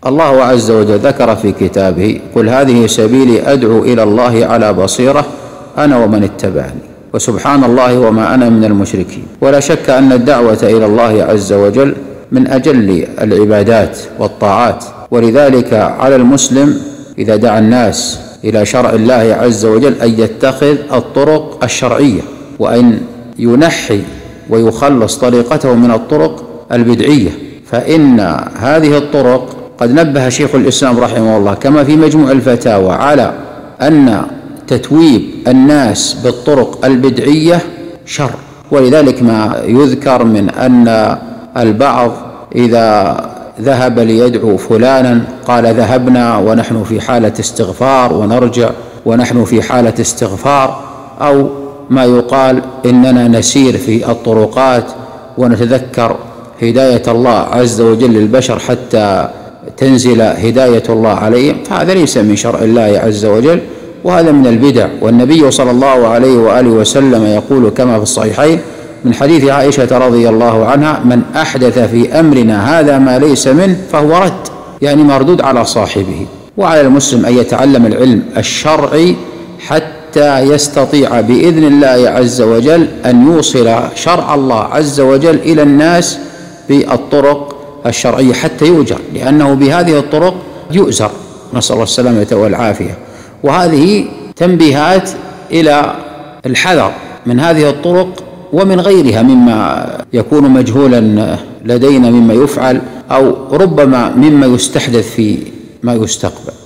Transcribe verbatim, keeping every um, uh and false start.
الله عز وجل ذكر في كتابه: قل هذه سبيلي أدعو إلى الله على بصيرة أنا ومن اتبعني وسبحان الله وما أنا من المشركين. ولا شك أن الدعوة إلى الله عز وجل من أجل العبادات والطاعات، ولذلك على المسلم إذا دعا الناس إلى شرع الله عز وجل أن يتخذ الطرق الشرعية، وأن ينحي ويخلص طريقته من الطرق البدعية، فإن هذه الطرق قد نبه شيخ الإسلام رحمه الله كما في مجموع الفتاوى على أن تتويب الناس بالطرق البدعية شر. ولذلك ما يذكر من أن البعض إذا ذهب ليدعو فلانا قال ذهبنا ونحن في حالة استغفار ونرجع ونحن في حالة استغفار، أو ما يقال إننا نسير في الطرقات ونتذكر هداية الله عز وجل للبشر حتى تنزل هداية الله عليهم، فهذا ليس من شرع الله عز وجل، وهذا من البدع. والنبي صلى الله عليه وآله وسلم يقول كما في الصحيحين من حديث عائشة رضي الله عنها: من أحدث في أمرنا هذا ما ليس منه فهو رد، يعني مردود على صاحبه. وعلى المسلم أن يتعلم العلم الشرعي حتى يستطيع بإذن الله عز وجل أن يوصل شرع الله عز وجل إلى الناس بالطرق الشرعية حتى يؤجر، لأنه بهذه الطرق يؤزر، نسأل الله السلامة والعافية. وهذه تنبيهات إلى الحذر من هذه الطرق ومن غيرها مما يكون مجهولا لدينا مما يفعل، أو ربما مما يستحدث في ما يستقبل.